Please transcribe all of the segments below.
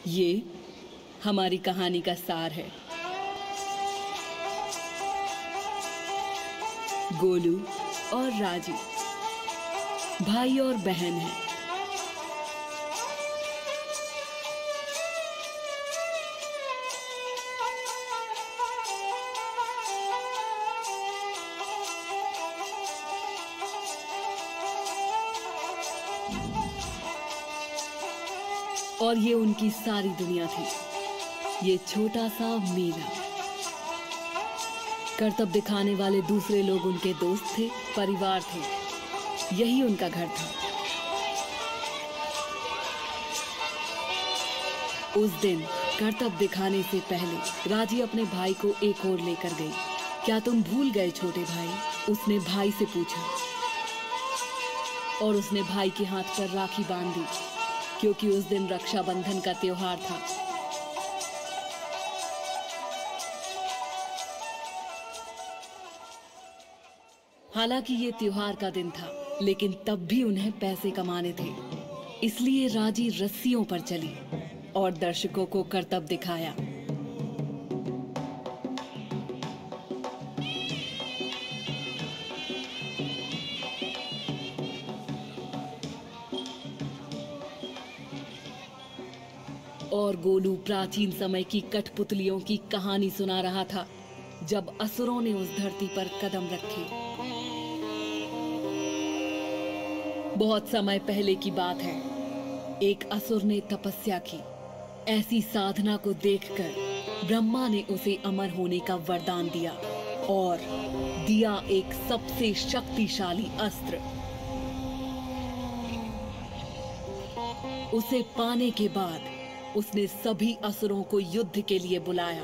ये हमारी कहानी का सार है। गोलू और राजी भाई और बहन हैं। और ये उनकी सारी दुनिया थी, ये छोटा सा मेला। करतब दिखाने वाले दूसरे लोग उनके दोस्त थे, परिवार थे, यही उनका घर था। उस दिन करतब दिखाने से पहले राजी अपने भाई को एक ओर लेकर गई। क्या तुम भूल गए छोटे भाई? उसने भाई से पूछा और उसने भाई के हाथ पर राखी बांध दी, क्योंकि उस दिन रक्षाबंधन का त्योहार था। हालांकि ये त्योहार का दिन था, लेकिन तब भी उन्हें पैसे कमाने थे, इसलिए राजी रस्सियों पर चली और दर्शकों को करतब दिखाया। और गोलू प्राचीन समय की कठपुतलियों की कहानी सुना रहा था, जब असुरों ने उस धरती पर कदम रखे। बहुत समय पहले की बात है। एक असुर ने तपस्या की। ऐसी साधना को देखकर ब्रह्मा ने उसे अमर होने का वरदान दिया और दिया एक सबसे शक्तिशाली अस्त्र। उसे पाने के बाद उसने सभी असुरों को युद्ध के लिए बुलाया।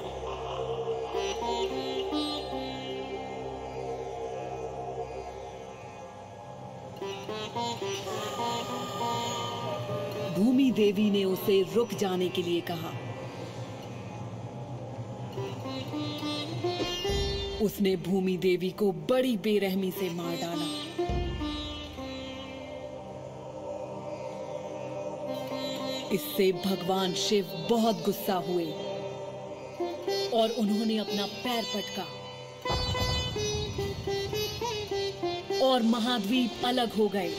भूमि देवी ने उसे रुक जाने के लिए कहा। उसने भूमि देवी को बड़ी बेरहमी से मार डाला। इससे भगवान शिव बहुत गुस्सा हुए और उन्होंने अपना पैर पटका और महाद्वीप अलग हो गए।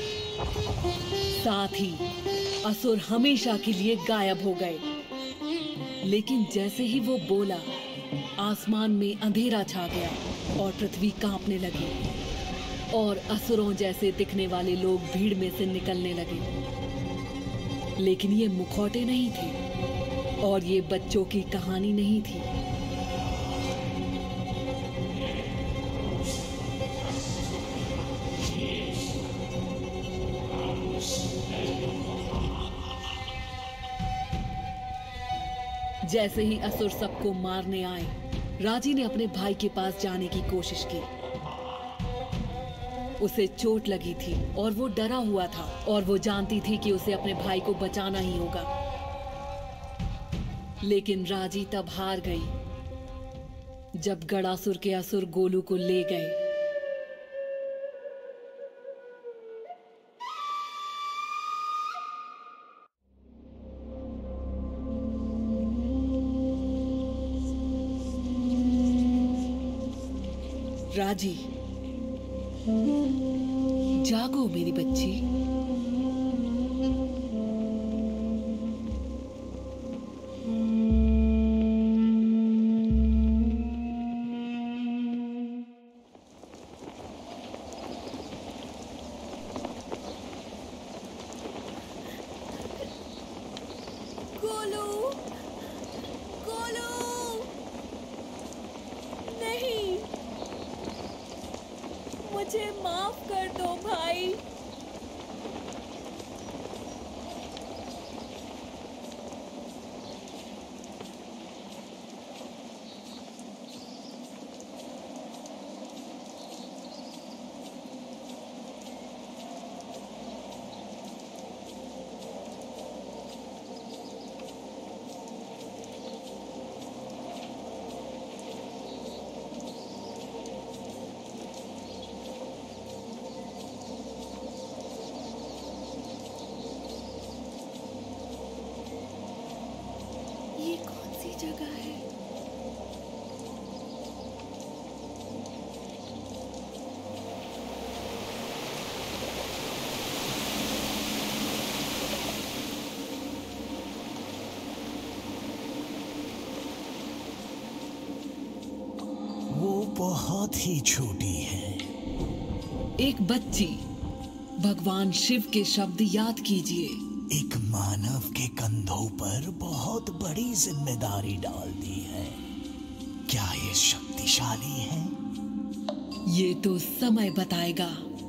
साथ ही असुर हमेशा के लिए गायब हो गए। लेकिन जैसे ही वो बोला, आसमान में अंधेरा छा गया और पृथ्वी कांपने लगी और असुरों जैसे दिखने वाले लोग भीड़ में से निकलने लगे। लेकिन ये मुखौटे नहीं थे और ये बच्चों की कहानी नहीं थी। जैसे ही असुर सबको मारने आए, राजी ने अपने भाई के पास जाने की कोशिश की। उसे चोट लगी थी और वो डरा हुआ था और वो जानती थी कि उसे अपने भाई को बचाना ही होगा। लेकिन राजी तब हार गई जब गणासुर के असुर गोलू को ले गए। राजी, जागो मेरी बच्ची। गोलू, गोलू, नहीं, मुझे माफ कर दो भाई। जगह है। वो बहुत ही छोटी है। एक बच्ची, भगवान शिव के शब्द याद कीजिए। एक मानव के कंधों पर बहुत बड़ी जिम्मेदारी डाल दी है। क्या ये शक्तिशाली है? ये तो समय बताएगा।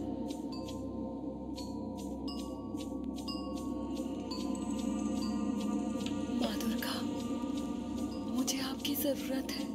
माँ दुर्गा, मुझे आपकी जरूरत है।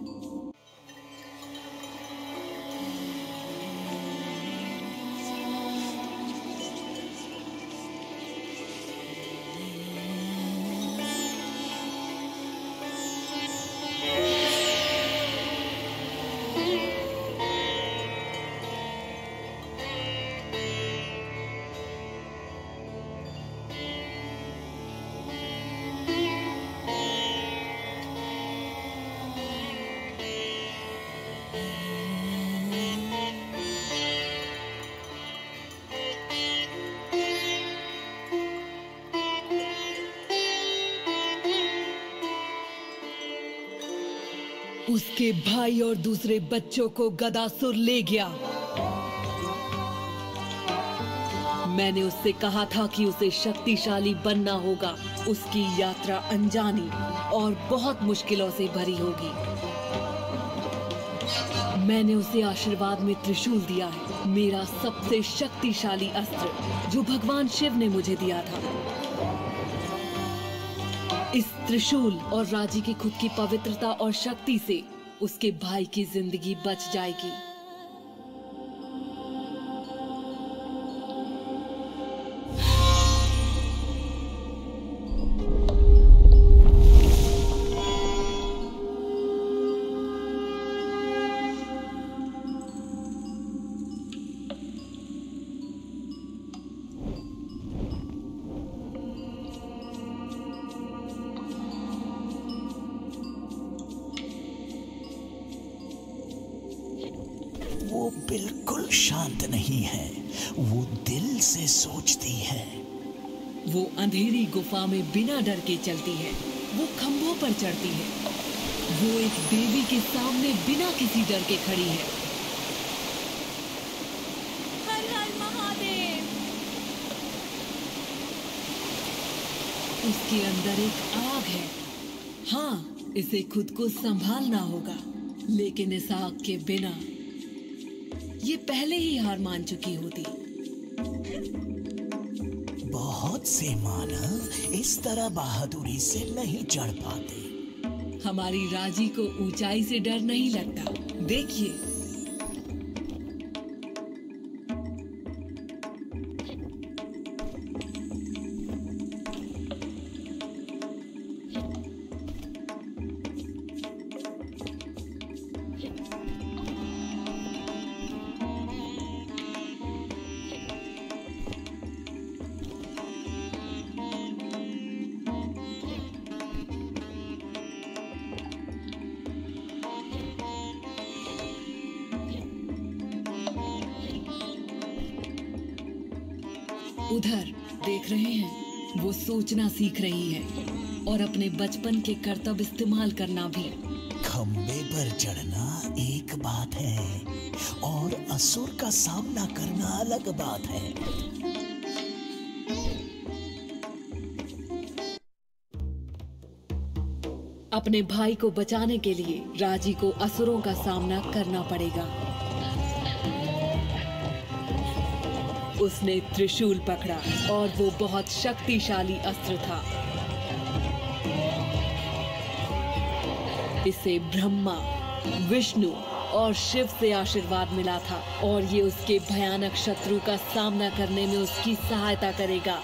उसके भाई और दूसरे बच्चों को गदासुर ले गया। मैंने उससे कहा था कि उसे शक्तिशाली बनना होगा। उसकी यात्रा अनजानी और बहुत मुश्किलों से भरी होगी। मैंने उसे आशीर्वाद में त्रिशूल दिया है, मेरा सबसे शक्तिशाली अस्त्र जो भगवान शिव ने मुझे दिया था। इस त्रिशूल और राजी की खुद की पवित्रता और शक्ति से उसके भाई की जिंदगी बच जाएगी। वो बिल्कुल शांत नहीं है। वो दिल से सोचती है। वो अंधेरी गुफा में बिना डर के चलती है। वो खंभों पर चढ़ती है। वो एक देवी के सामने बिना किसी डर के खड़ी है। हर हर महादेव। उसके अंदर एक आग है। हाँ, इसे खुद को संभालना होगा, लेकिन इस आग के बिना ये पहले ही हार मान चुकी होती। बहुत से मानव इस तरह बहादुरी से नहीं चढ़ पाते। हमारी राजी को ऊंचाई से डर नहीं लगता। देखिए, उधर देख रहे हैं, वो सोचना सीख रही है और अपने बचपन के कर्तव्य इस्तेमाल करना भी। खंबे पर चढ़ना एक बात है और असुर का सामना करना अलग बात है। अपने भाई को बचाने के लिए राजी को असुरों का सामना करना पड़ेगा। उसने त्रिशूल पकड़ा और वो बहुत शक्तिशाली अस्त्र था। इसे ब्रह्मा, विष्णु और शिव से आशीर्वाद मिला था और ये उसके भयानक शत्रु का सामना करने में उसकी सहायता करेगा।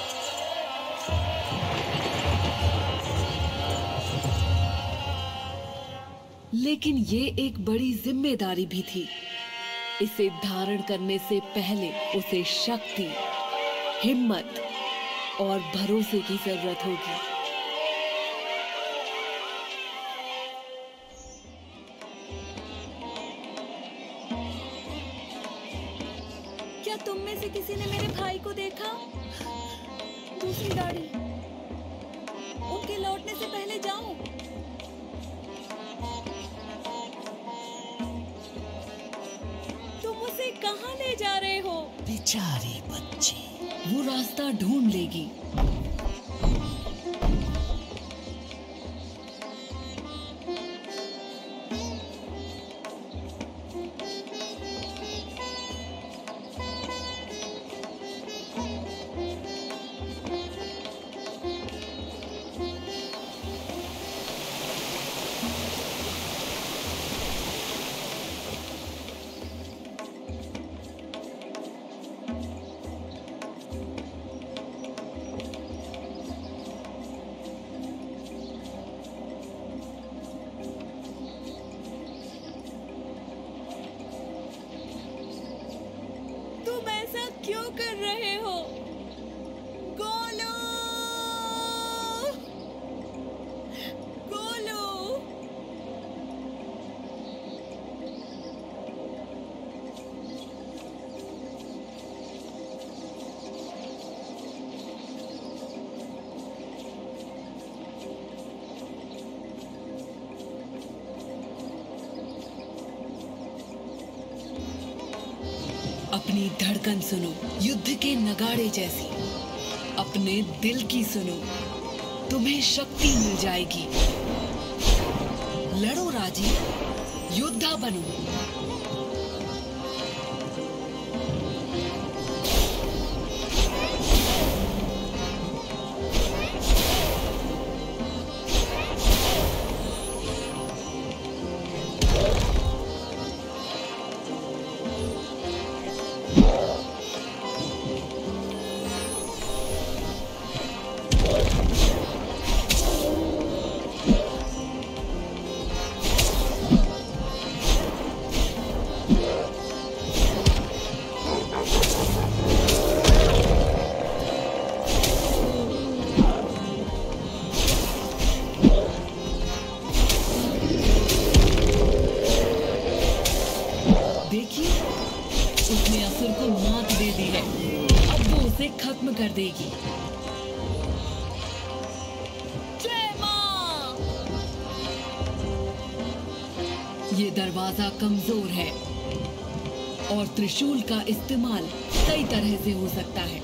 लेकिन ये एक बड़ी जिम्मेदारी भी थी। इसे धारण करने से पहले उसे शक्ति, हिम्मत और भरोसे की जरूरत होगी। किसी ने मेरे भाई को देखा? दूसरी गाड़ी। उनके लौटने से पहले जाऊं। तुम उसे कहाँ ले जा रहे हो? बेचारी बच्ची, वो रास्ता ढूंढ लेगी। क्यों कर रहे हो? गोलू! गोलू! अपनी धड़कन सुनो, युद्ध के नगाड़े जैसी। अपने दिल की सुनो, तुम्हें शक्ति मिल जाएगी। लड़ो राजी, योद्धा बनो। उसने असुर को मात दे दी है, अब वो उसे खत्म कर देगी। जय मां! ये दरवाजा कमजोर है और त्रिशूल का इस्तेमाल कई तरह से हो सकता है।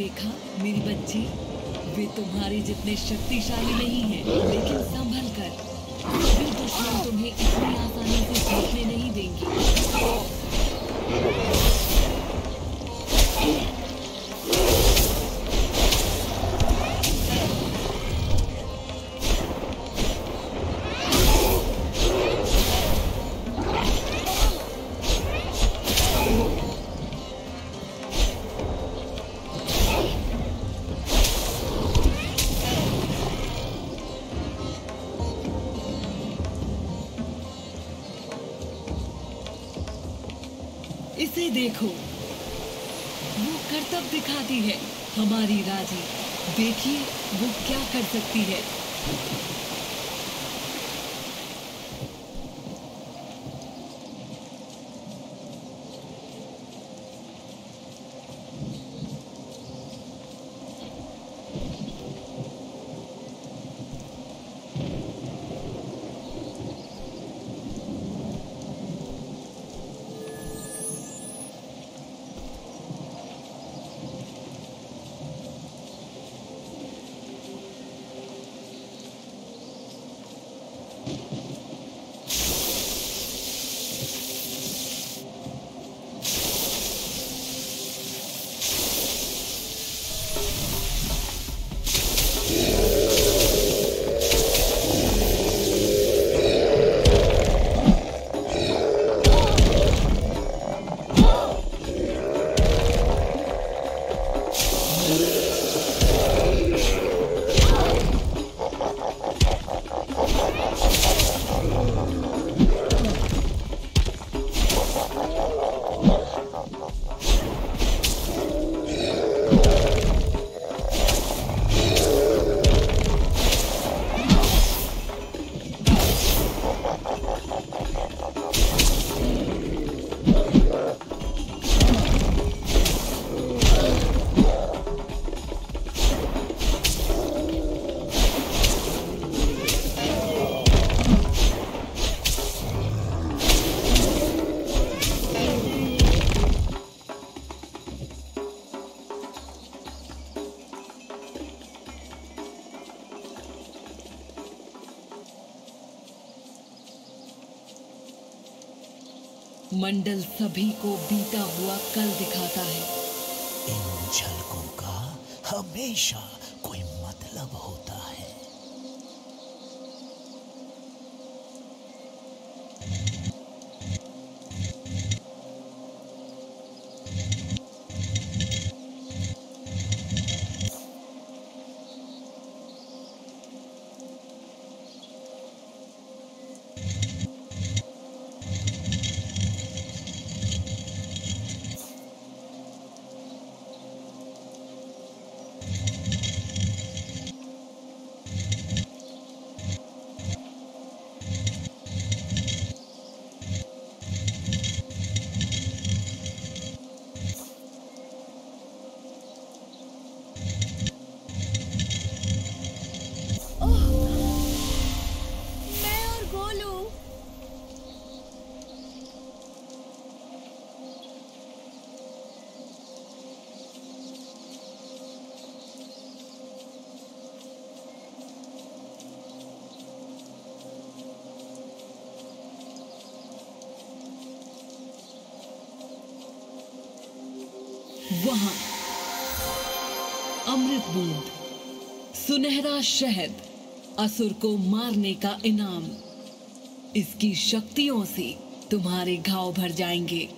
देखा मेरी बच्ची, वे तुम्हारे जितने शक्तिशाली नहीं हैं, लेकिन संभल कर। सभी दुश्मन तुम्हें इतनी आसानी से जीतने नहीं देंगे। इसे देखो, वो करतब दिखाती है हमारी राजी। देखिए वो क्या कर सकती है। मंडल सभी को बीता हुआ कल दिखाता है। इन झलकों का हमेशा कोई मतलब होता है। वहां अमृत बूंद, सुनहरा शहद, असुर को मारने का इनाम। इसकी शक्तियों से तुम्हारे घाव भर जाएंगे।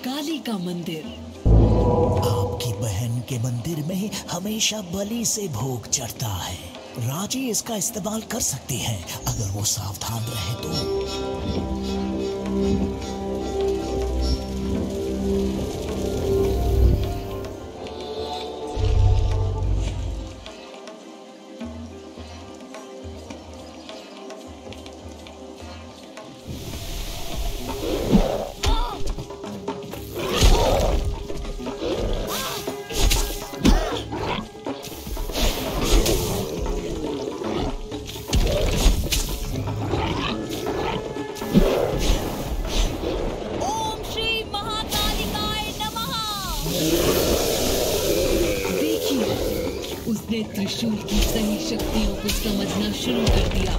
काली का मंदिर। आपकी बहन के मंदिर में हमेशा बलि से भोग चढ़ता है। राजी इसका इस्तेमाल कर सकती हैं अगर वो सावधान रहे तो। उसने त्रिशूल की सही शक्तियों को समझना शुरू कर दिया।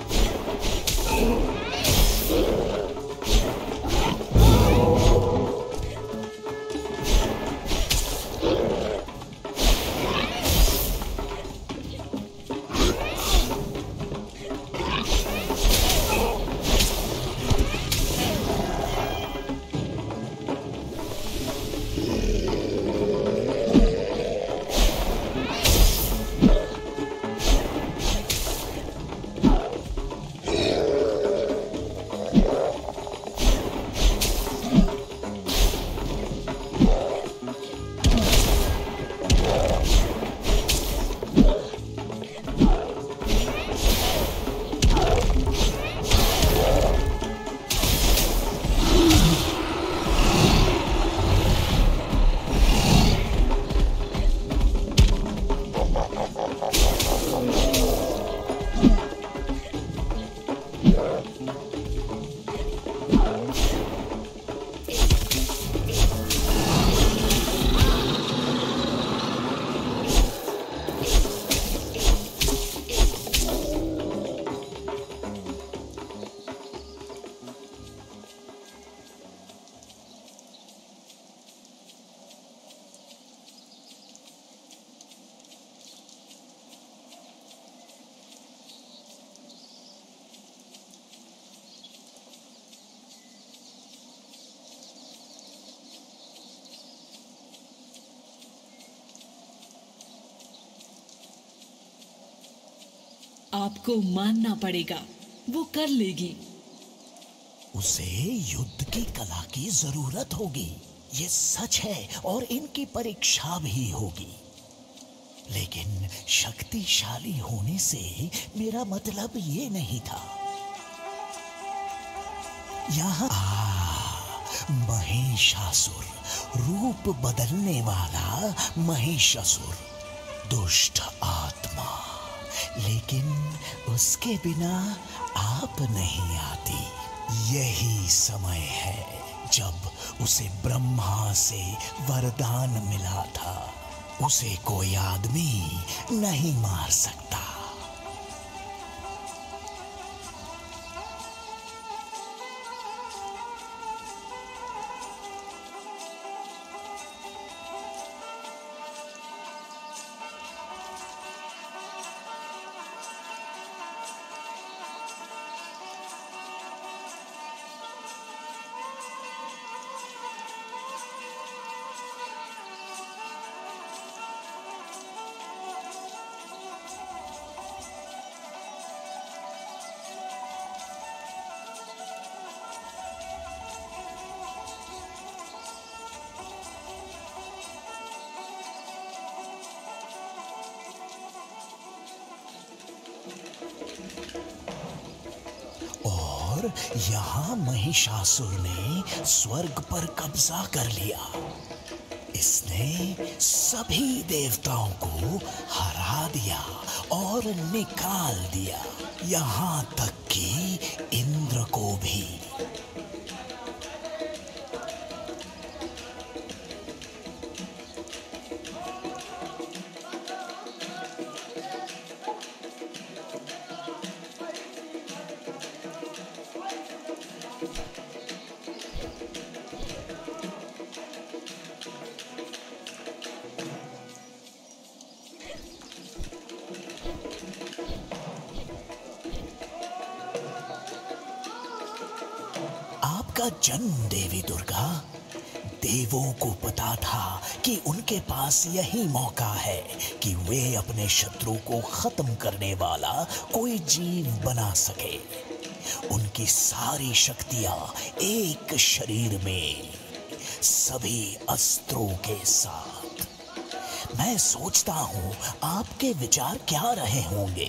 आपको मानना पड़ेगा, वो कर लेगी। उसे युद्ध की कला की जरूरत होगी, ये सच है, और इनकी परीक्षा भी होगी। लेकिन शक्तिशाली होने से मेरा मतलब ये नहीं था। यहाँ महिषासुर, रूप बदलने वाला महिषासुर, दुष्ट आत्मा। लेकिन उसके बिना आप नहीं आती। यही समय है जब उसे ब्रह्मा से वरदान मिला था, उसे कोई आदमी नहीं मार सकता। यहाँ महिषासुर ने स्वर्ग पर कब्जा कर लिया। इसने सभी देवताओं को हरा दिया और निकाल दिया, यहाँ तक कि इंद्र को भी। आपका जन्म देवी दुर्गा देवों को पता था कि उनके पास यही मौका है कि वे अपने शत्रु को खत्म करने वाला कोई जीव बना सके। उनकी सारी शक्तियां एक शरीर में, सभी अस्त्रों के साथ। मैं सोचता हूं आपके विचार क्या रहे होंगे।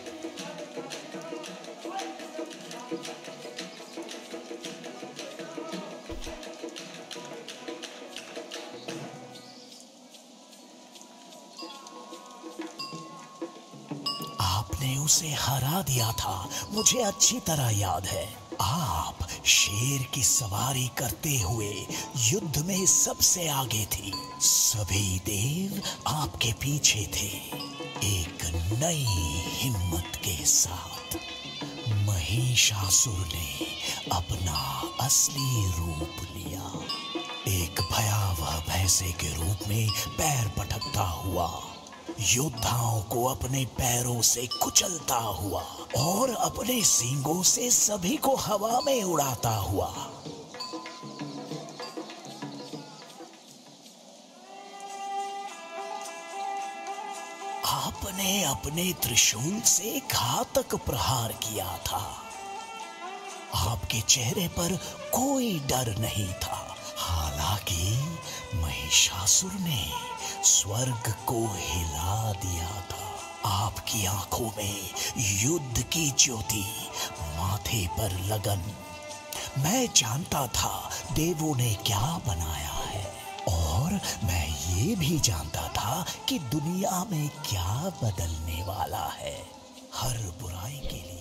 आपने उसे हरा दिया था, मुझे अच्छी तरह याद है। आप शेर की सवारी करते हुए युद्ध में सबसे आगे थी। सभी देव आपके पीछे थे, एक नई हिम्मत के साथ। महिषासुर ने अपना असली रूप लिया, एक भयावह भैंसे के रूप में पैर पटकता हुआ, योद्धाओं को अपने पैरों से कुचलता हुआ और अपने सींगों से सभी को हवा में उड़ाता हुआ। आपने अपने त्रिशूल से घातक प्रहार किया था। आपके चेहरे पर कोई डर नहीं था। हालांकि महिषासुर ने स्वर्ग को हिला दिया था। आपकी आंखों में युद्ध की ज्योति, माथे पर लगन। मैं जानता था देवों ने क्या बनाया है, और मैं ये भी जानता था कि दुनिया में क्या बदलने वाला है हर बुराई के लिए।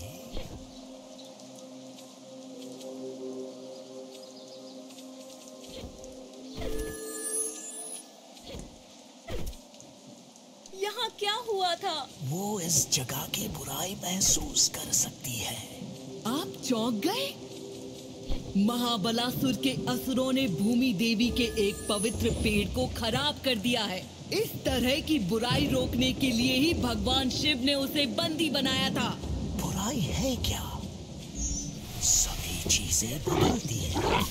यहाँ क्या हुआ था? वो इस जगह की बुराई महसूस कर सकती है। आप चौंक गए? महाबलासुर के असुरों ने भूमि देवी के एक पवित्र पेड़ को खराब कर दिया है। इस तरह की बुराई रोकने के लिए ही भगवान शिव ने उसे बंदी बनाया था। बुराई है क्या? सभी चीजें बदलती हैं।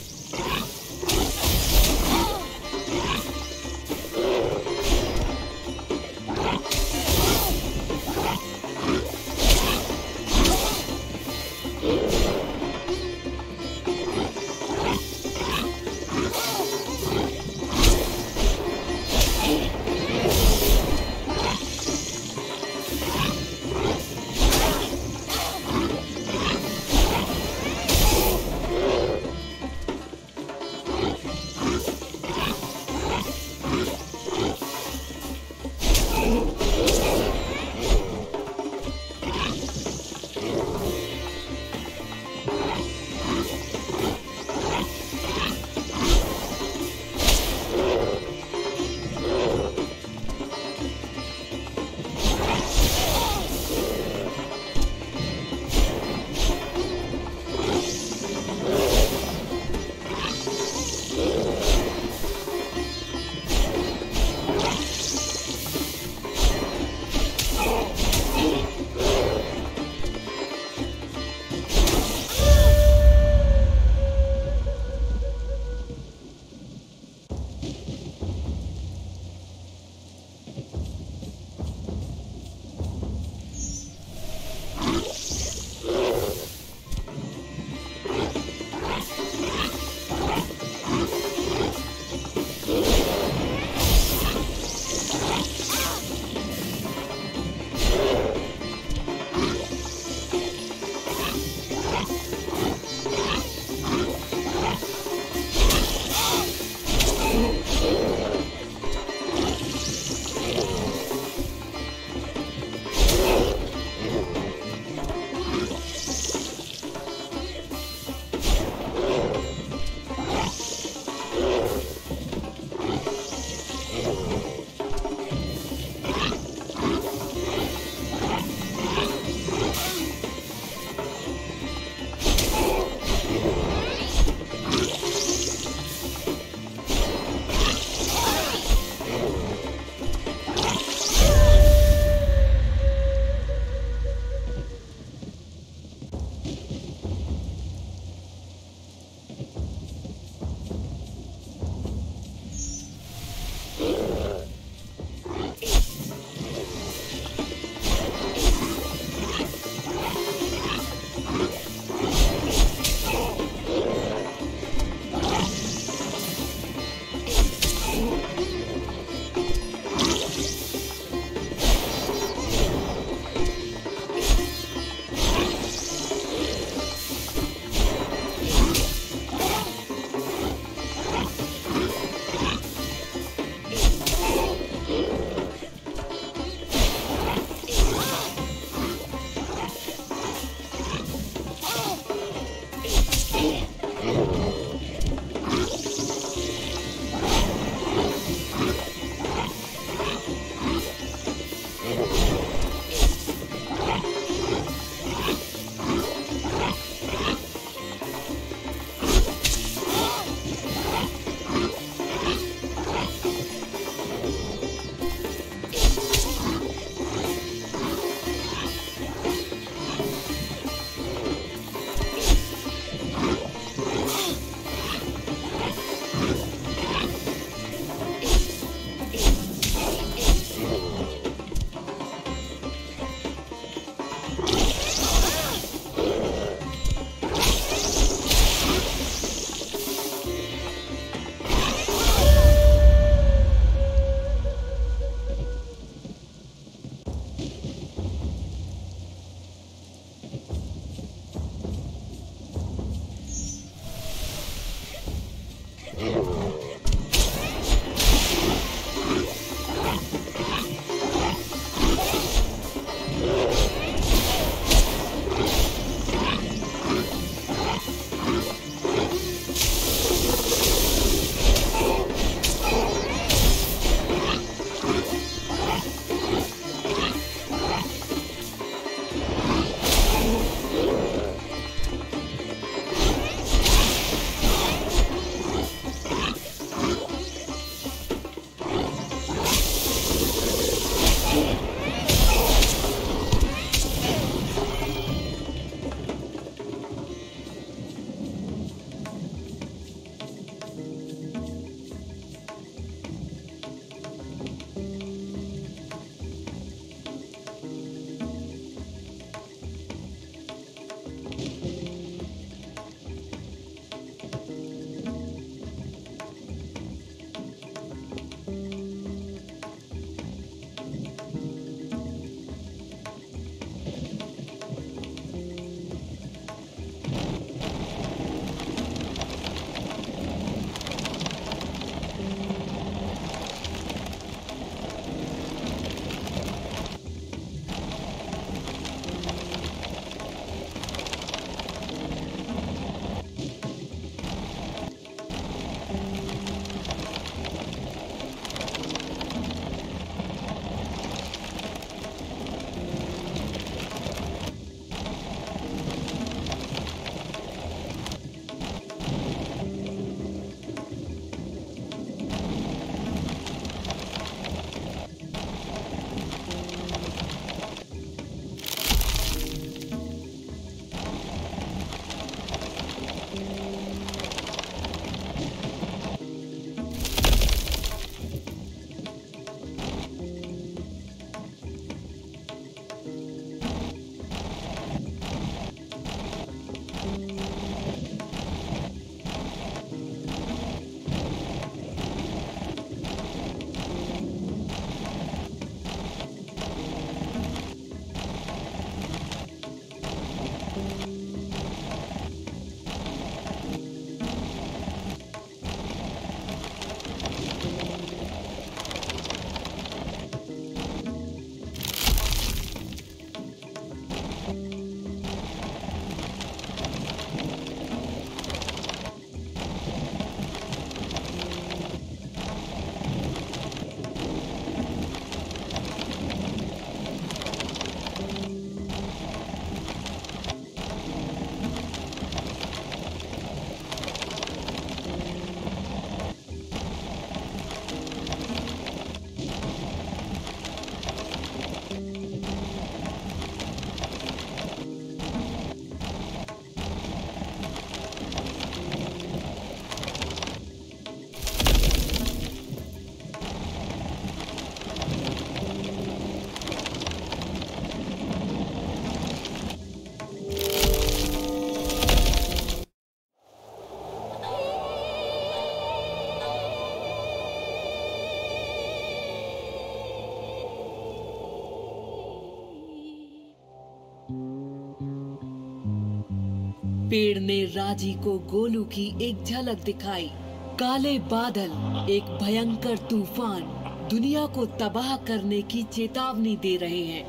पेड़ ने राजी को गोलू की एक झलक दिखाई। काले बादल, एक भयंकर तूफान दुनिया को तबाह करने की चेतावनी दे रहे हैं,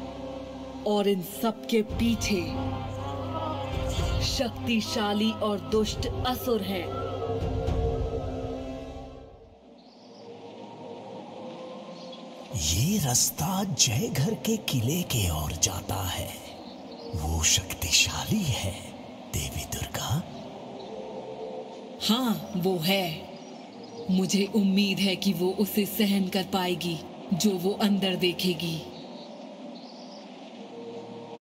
और इन सब के पीछे शक्तिशाली और दुष्ट असुर हैं। ये रास्ता जयघर के किले की ओर जाता है। वो शक्तिशाली है देवी दुर्गा। हाँ, वो है। मुझे उम्मीद है कि वो उसे सहन कर पाएगी जो वो अंदर देखेगी।